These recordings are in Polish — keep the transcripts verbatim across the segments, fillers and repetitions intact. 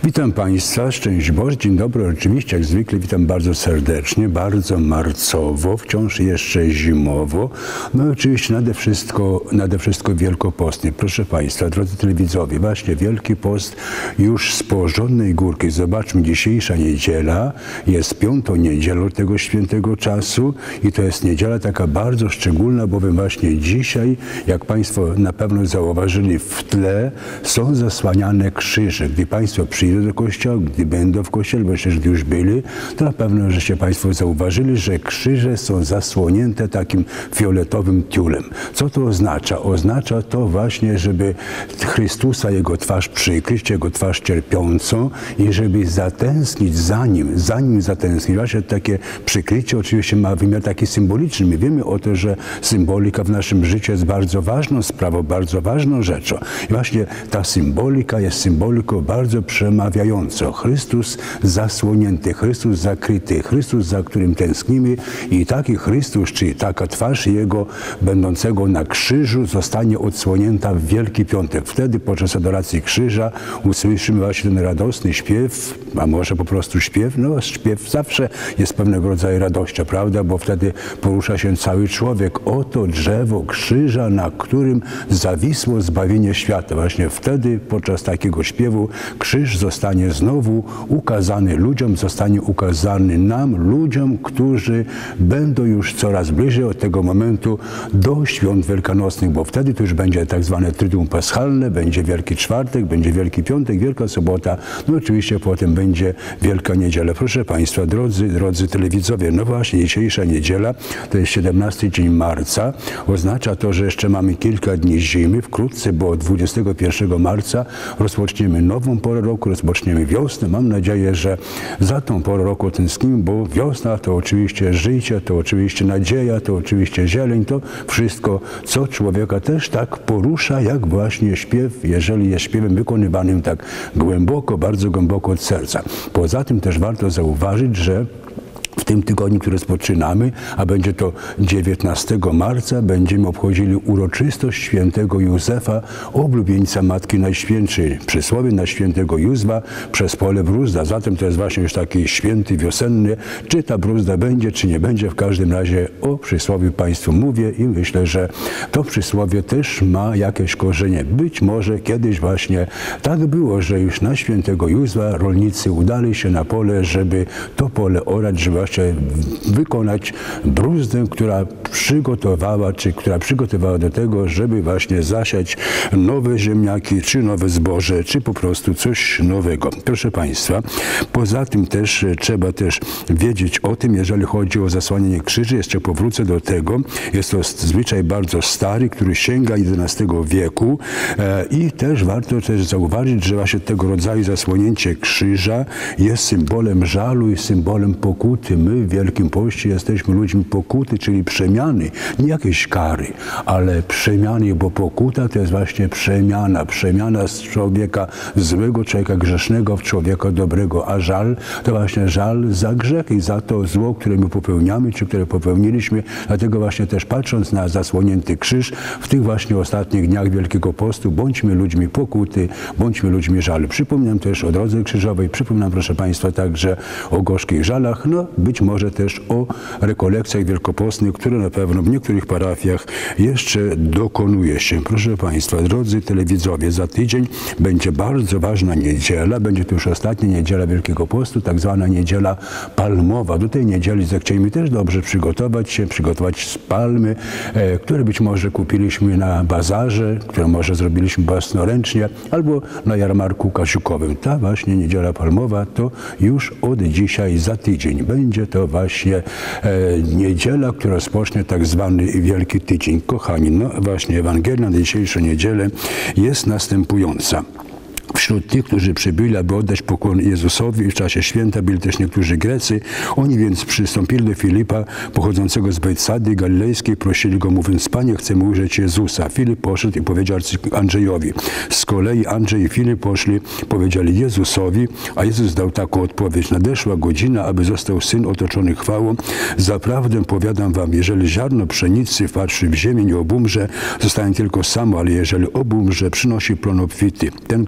Witam Państwa, szczęść Boże, dzień dobry, oczywiście jak zwykle witam bardzo serdecznie, bardzo marcowo, wciąż jeszcze zimowo, no i oczywiście nade wszystko, nade wszystko wielkopostnie. Proszę Państwa, drodzy telewidzowie, właśnie Wielki Post już z porządnej górki. Zobaczmy, dzisiejsza niedziela jest piątą niedzielą tego świętego czasu i to jest niedziela taka bardzo szczególna, bowiem właśnie dzisiaj, jak Państwo na pewno zauważyli, w tle są zasłaniane krzyże. Gdy Państwo przyjdą do kościoła, gdy będą w kościele, bo jeszcze gdy już byli, to na pewno, żeście Państwo zauważyli, że krzyże są zasłonięte takim fioletowym tiulem. Co to oznacza? Oznacza to właśnie, żeby Chrystusa, Jego twarz przykryć, Jego twarz cierpiącą i żeby zatęsknić za Nim, za Nim zatęsknić. Właśnie takie przykrycie oczywiście ma wymiar taki symboliczny. My wiemy o to, że symbolika w naszym życiu jest bardzo ważną sprawą, bardzo ważną rzeczą. I właśnie ta symbolika jest symboliką bardzo przemawiającą. Chrystus zasłonięty, Chrystus zakryty, Chrystus, za którym tęsknimy i taki Chrystus, czyli taka twarz Jego będącego na krzyżu zostanie odsłonięta w Wielki Piątek. Wtedy podczas adoracji krzyża usłyszymy właśnie ten radosny śpiew, a może po prostu śpiew. No śpiew zawsze jest pewnego rodzaju radością, prawda? Bo wtedy porusza się cały człowiek. Oto drzewo krzyża, na którym zawisło zbawienie świata. Właśnie wtedy podczas takiego śpiewu krzyż zostanie znowu ukazany ludziom, zostanie ukazany nam, ludziom, którzy będą już coraz bliżej od tego momentu do świąt wielkanocnych, bo wtedy to już będzie tak zwane Triduum Paschalne, będzie Wielki Czwartek, będzie Wielki Piątek, Wielka Sobota, no oczywiście potem będzie Wielka Niedziela. Proszę Państwa, drodzy, drodzy telewidzowie, no właśnie dzisiejsza niedziela, to jest siedemnasty dzień marca, oznacza to, że jeszcze mamy kilka dni zimy, wkrótce, bo dwudziestego pierwszego marca rozpoczniemy nową porę roku, rozpoczniemy wiosnę. Mam nadzieję, że za tą porę roku tęsknimy, bo wiosna to oczywiście życie, to oczywiście nadzieja, to oczywiście zieleń, to wszystko, co człowieka też tak porusza, jak właśnie śpiew, jeżeli jest śpiewem wykonywanym tak głęboko, bardzo głęboko od serca. Poza tym też warto zauważyć, że w tym tygodniu, który rozpoczynamy, a będzie to dziewiętnastego marca, będziemy obchodzili uroczystość świętego Józefa, oblubieńca Matki Najświętszej. Przysłowie na świętego Józfa przez pole bruzda. Zatem to jest właśnie już taki święty wiosenny. Czy ta bruzda będzie, czy nie będzie, w każdym razie o przysłowiu Państwu mówię i myślę, że to przysłowie też ma jakieś korzenie. Być może kiedyś właśnie tak było, że już na świętego Józfa rolnicy udali się na pole, żeby to pole orać, żeby właśnie wykonać bruzdę, która przygotowała, czy która przygotowała do tego, żeby właśnie zasiać nowe ziemniaki, czy nowe zboże, czy po prostu coś nowego. Proszę Państwa, poza tym też trzeba też wiedzieć o tym, jeżeli chodzi o zasłanianie krzyży, jeszcze powrócę do tego, jest to zwyczaj bardzo stary, który sięga jedenastego wieku e, i też warto też zauważyć, że właśnie tego rodzaju zasłonięcie krzyża jest symbolem żalu i symbolem pokuty. My w Wielkim Poście jesteśmy ludźmi pokuty, czyli przemiany, nie jakiejś kary, ale przemiany, bo pokuta to jest właśnie przemiana, przemiana z człowieka złego, człowieka grzesznego w człowieka dobrego, a żal to właśnie żal za grzech i za to zło, które my popełniamy, czy które popełniliśmy. Dlatego właśnie też patrząc na zasłonięty krzyż, w tych właśnie ostatnich dniach Wielkiego Postu, bądźmy ludźmi pokuty, bądźmy ludźmi żalu. Przypominam też o drodze krzyżowej, przypominam proszę Państwa także o gorzkich żalach, no być może też o rekolekcjach wielkopostnych, które na pewno w niektórych parafiach jeszcze dokonuje się. Proszę Państwa, drodzy telewidzowie, za tydzień będzie bardzo ważna niedziela, będzie to już ostatnia niedziela Wielkiego Postu, tak zwana niedziela palmowa. Do tej niedzieli zechcieliśmy też dobrze przygotować się, przygotować z palmy, e, które być może kupiliśmy na bazarze, które może zrobiliśmy własnoręcznie, albo na jarmarku kasiukowym. Ta właśnie niedziela palmowa to już od dzisiaj za tydzień. Będzie to właśnie e, niedziela, która rozpocznie tak zwany Wielki Tydzień. Kochani, no właśnie Ewangelia na dzisiejszą niedzielę jest następująca. Wśród tych, którzy przybyli, aby oddać pokłon Jezusowi w czasie święta, byli też niektórzy Grecy. Oni więc przystąpili do Filipa, pochodzącego z Bejtsady Galilejskiej, prosili go, mówiąc: Panie, chcemy ujrzeć Jezusa. Filip poszedł i powiedział Andrzejowi. Z kolei Andrzej i Filip poszli, powiedzieli Jezusowi, a Jezus dał taką odpowiedź: nadeszła godzina, aby został Syn otoczony chwałą. Zaprawdę powiadam wam, jeżeli ziarno pszenicy wpatrzy w ziemię, nie obumrze, zostanie tylko samo, ale jeżeli obumrze, przynosi plon obfity. Ten, kto kocha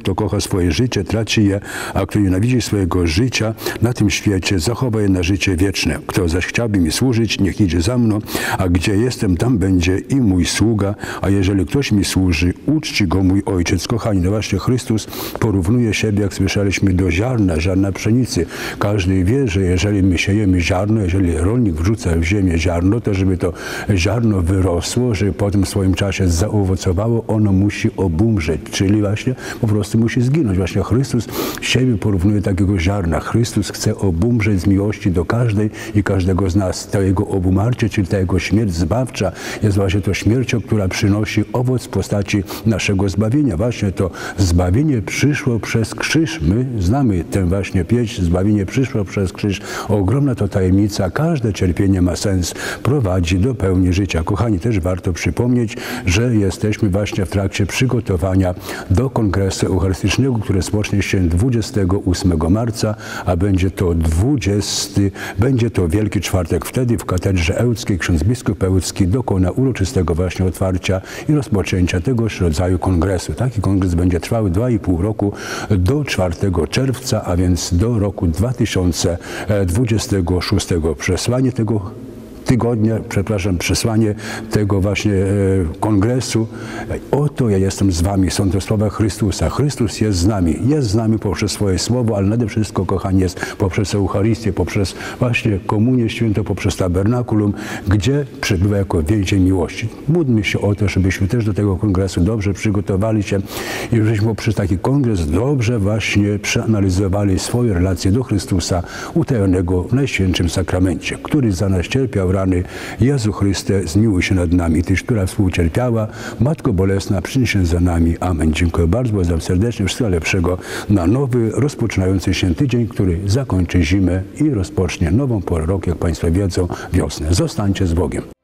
swoje życie, traci je, a kto nienawidzi swojego życia na tym świecie, zachowa je na życie wieczne. Kto zaś chciałby mi służyć, niech idzie za mną, a gdzie jestem, tam będzie i mój sługa, a jeżeli ktoś mi służy, uczci go mój Ojciec. Kochani, no właśnie Chrystus porównuje siebie, jak słyszeliśmy, do ziarna, ziarna pszenicy. Każdy wie, że jeżeli my siejemy ziarno, jeżeli rolnik wrzuca w ziemię ziarno, to żeby to ziarno wyrosło, żeby potem w swoim czasie zaowocowało, ono musi obumrzeć, czyli właśnie po prostu musi zginąć. Właśnie Chrystus siebie porównuje do takiego ziarna. Chrystus chce obumrzeć z miłości do każdej i każdego z nas. To jego obumarcie, czyli ta jego śmierć zbawcza jest właśnie to śmiercią, która przynosi owoc w postaci naszego zbawienia. Właśnie to zbawienie przyszło przez krzyż. My znamy tę właśnie pieśń, zbawienie przyszło przez krzyż. Ogromna to tajemnica. Każde cierpienie ma sens, prowadzi do pełni życia. Kochani, też warto przypomnieć, że jesteśmy właśnie w trakcie przygotowania do Kongresu Eucharystycznego, który rozpocznie się dwudziestego ósmego marca, a będzie to dwudziesty, będzie to Wielki Czwartek. Wtedy w Katedrze Ełckiej ksiądz biskup Ełcki dokona uroczystego właśnie otwarcia i rozpoczęcia tegoż rodzaju kongresu. Taki kongres będzie trwał dwa i pół roku do czwartego czerwca, a więc do roku dwa tysiące dwudziestego szóstego. Przesłanie tego tygodnia, przepraszam, przesłanie tego właśnie e, kongresu. Oto ja jestem z wami. Są to słowa Chrystusa. Chrystus jest z nami. Jest z nami poprzez swoje słowo, ale nade wszystko, kochani, jest poprzez Eucharystię, poprzez właśnie Komunię Świętą, poprzez tabernakulum, gdzie przebywa jako więzień miłości. Módlmy się o to, żebyśmy też do tego kongresu dobrze przygotowali się i żebyśmy poprzez taki kongres dobrze właśnie przeanalizowali swoje relacje do Chrystusa utajonego w Najświętszym Sakramencie, który za nas cierpiał rany. Jezu Chryste, zmiłuj się nad nami. Tyś, która współcierpiała, Matko Bolesna, przynieś się za nami. Amen. Dziękuję bardzo, bardzo serdecznie. Wszystkiego lepszego na nowy, rozpoczynający się tydzień, który zakończy zimę i rozpocznie nową porę roku, jak Państwo wiedzą, wiosnę. Zostańcie z Bogiem.